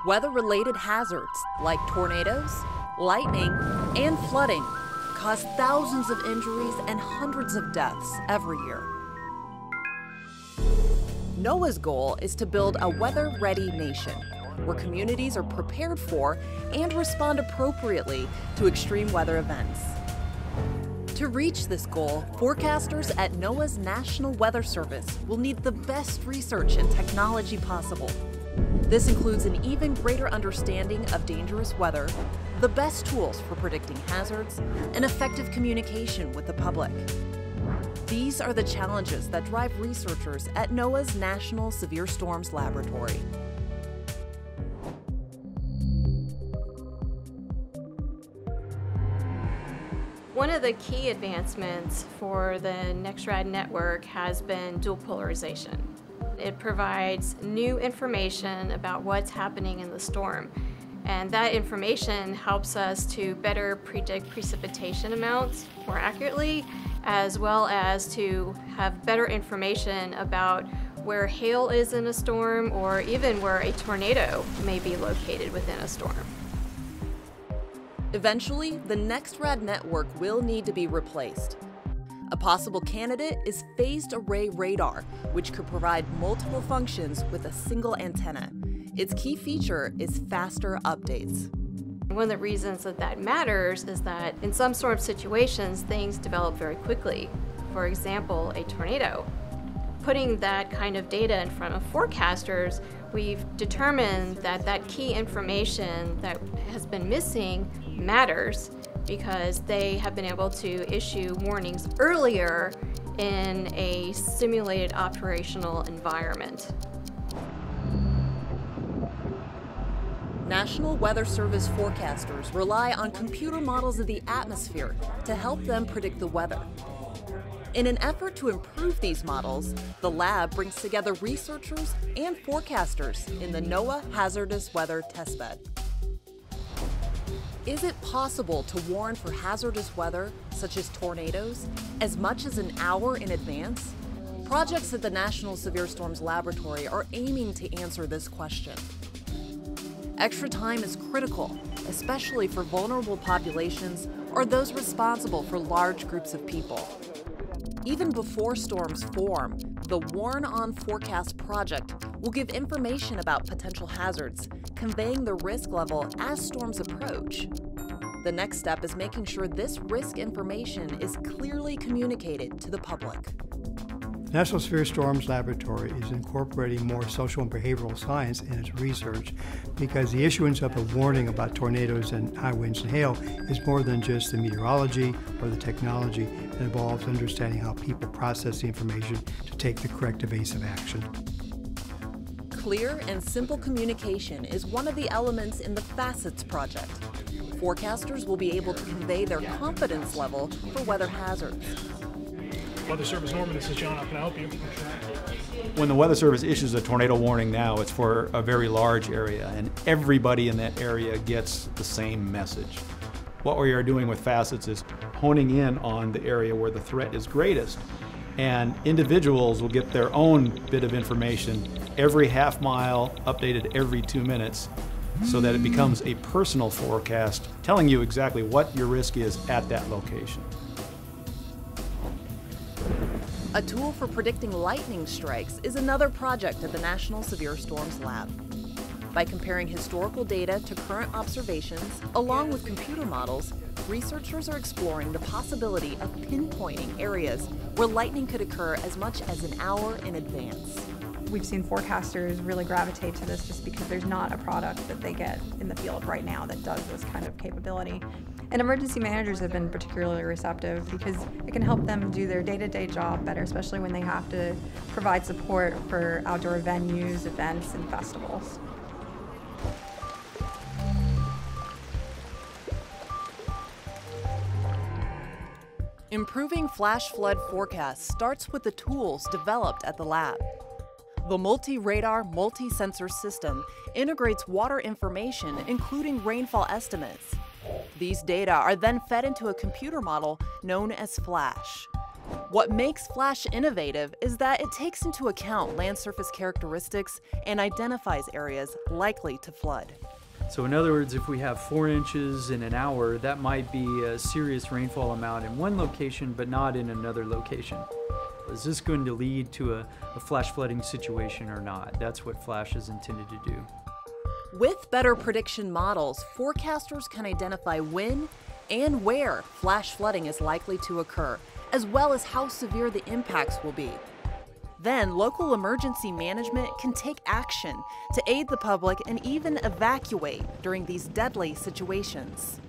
Weather-related hazards like tornadoes, lightning, and flooding cause thousands of injuries and hundreds of deaths every year. NOAA's goal is to build a weather-ready nation where communities are prepared for and respond appropriately to extreme weather events. To reach this goal, forecasters at NOAA's National Weather Service will need the best research and technology possible. This includes an even greater understanding of dangerous weather, the best tools for predicting hazards, and effective communication with the public. These are the challenges that drive researchers at NOAA's National Severe Storms Laboratory. One of the key advancements for the NextRad network has been dual polarization. It provides new information about what's happening in the storm, and that information helps us to better predict precipitation amounts more accurately, as well as to have better information about where hail is in a storm or even where a tornado may be located within a storm. Eventually, the NextRad network will need to be replaced. A possible candidate is phased array radar, which could provide multiple functions with a single antenna. Its key feature is faster updates. One of the reasons that matters is that in some storm situations, things develop very quickly. For example, a tornado. Putting that kind of data in front of forecasters, we've determined that that key information that has been missing matters because they have been able to issue warnings earlier in a simulated operational environment. National Weather Service forecasters rely on computer models of the atmosphere to help them predict the weather. In an effort to improve these models, the lab brings together researchers and forecasters in the NOAA Hazardous Weather testbed. Is it possible to warn for hazardous weather, such as tornadoes, as much as an hour in advance? Projects at the National Severe Storms Laboratory are aiming to answer this question. Extra time is critical, especially for vulnerable populations or those responsible for large groups of people. Even before storms form, the Warn on Forecast project will give information about potential hazards, conveying the risk level as storms approach. The next step is making sure this risk information is clearly communicated to the public. The National Severe Storms Laboratory is incorporating more social and behavioral science in its research because the issuance of a warning about tornadoes and high winds and hail is more than just the meteorology or the technology. It involves understanding how people process the information to take the correct evasive action. Clear and simple communication is one of the elements in the Facets project. Forecasters will be able to convey their confidence level for weather hazards. Weather Service Norman, this is John. How can I help you? When the Weather Service issues a tornado warning now, it's for a very large area, and everybody in that area gets the same message. What we are doing with Facets is honing in on the area where the threat is greatest, and individuals will get their own bit of information every half mile, updated every 2 minutes, so that it becomes a personal forecast telling you exactly what your risk is at that location. A tool for predicting lightning strikes is another project at the National Severe Storms Lab. By comparing historical data to current observations, along with computer models, researchers are exploring the possibility of pinpointing areas where lightning could occur as much as an hour in advance. We've seen forecasters really gravitate to this just because there's not a product that they get in the field right now that does this kind of capability. And emergency managers have been particularly receptive because it can help them do their day-to-day job better, especially when they have to provide support for outdoor venues, events, and festivals. Improving flash flood forecasts starts with the tools developed at the lab. The multi-radar, multi-sensor system integrates water information, including rainfall estimates. These data are then fed into a computer model known as Flash. What makes FLASH innovative is that it takes into account land surface characteristics and identifies areas likely to flood. So in other words, if we have 4 inches in an hour, that might be a serious rainfall amount in one location, but not in another location. Is this going to lead to a flash flooding situation or not? That's what FLASH is intended to do. With better prediction models, forecasters can identify when and where flash flooding is likely to occur, as well as how severe the impacts will be. Then, local emergency management can take action to aid the public and even evacuate during these deadly situations.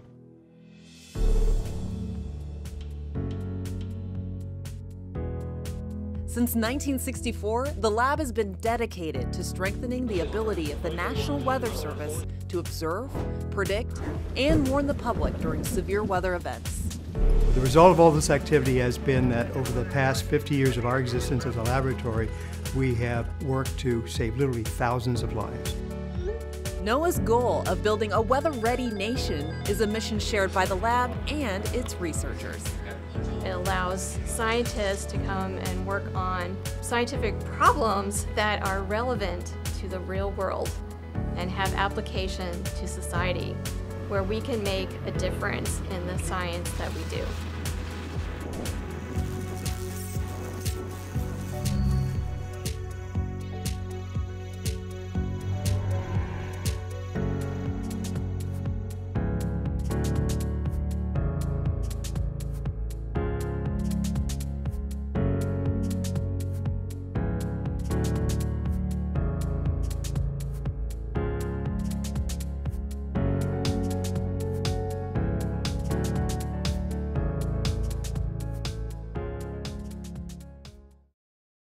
Since 1964, the lab has been dedicated to strengthening the ability of the National Weather Service to observe, predict, and warn the public during severe weather events. The result of all this activity has been that over the past 50 years of our existence as a laboratory, we have worked to save literally thousands of lives. NOAA's goal of building a weather-ready nation is a mission shared by the lab and its researchers. It allows scientists to come and work on scientific problems that are relevant to the real world and have application to society, where we can make a difference in the science that we do.